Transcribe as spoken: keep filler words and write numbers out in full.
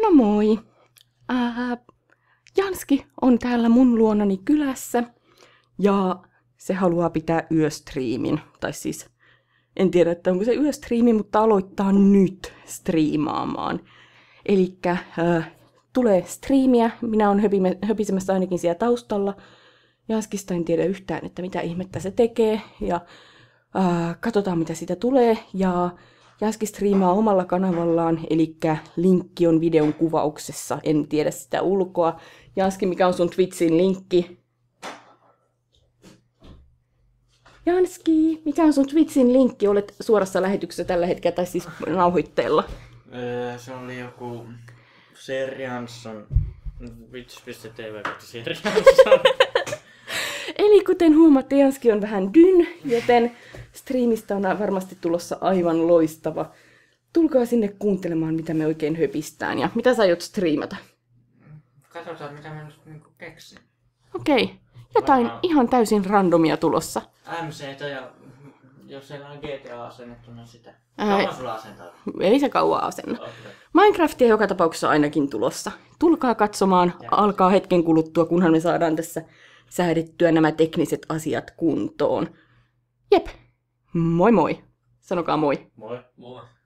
No moi. Ää, Janski on täällä mun luonani kylässä ja se haluaa pitää yöstriimin. Tai siis en tiedä, että onko se yöstriimi, mutta aloittaa nyt striimaamaan. Elikkä ää, tulee striimiä, minä olen höpisemässä ainakin siellä taustalla. Janskista en tiedä yhtään, että mitä ihmettä se tekee ja ää, katsotaan mitä siitä tulee. Ja Janski striimaa omalla kanavallaan, eli linkki on videon kuvauksessa, en tiedä sitä ulkoa. Janski, mikä on sun Twitchin linkki? Janski, mikä on sun Twitchin linkki? Olet suorassa lähetyksessä tällä hetkellä, tai siis nauhoitteella. Öö, se oli joku Serjansson, twitch piste tv kautta Serjansson. Eli kuten huomaatte, Janski on vähän dyn, joten striimistä on varmasti tulossa aivan loistava. Tulkaa sinne kuuntelemaan, mitä me oikein höpistään. Ja mitä sä aiot striimata? Katsotaan, mitä mä nyt niinku keksin. Okei, okay. Jotain Varmaan ihan täysin randomia tulossa. M C:tä ja jos siellä on G T A asennettuna sitä. Ää, Kauan sulla asentaa? Ei se kauan asenna. Okay. Minecraftia joka tapauksessa ainakin tulossa. Tulkaa katsomaan, ja alkaa hetken kuluttua, kunhan me saadaan tässä säädettyä nämä tekniset asiat kuntoon. Jep, moi moi. Sanokaa moi. Moi. Moi.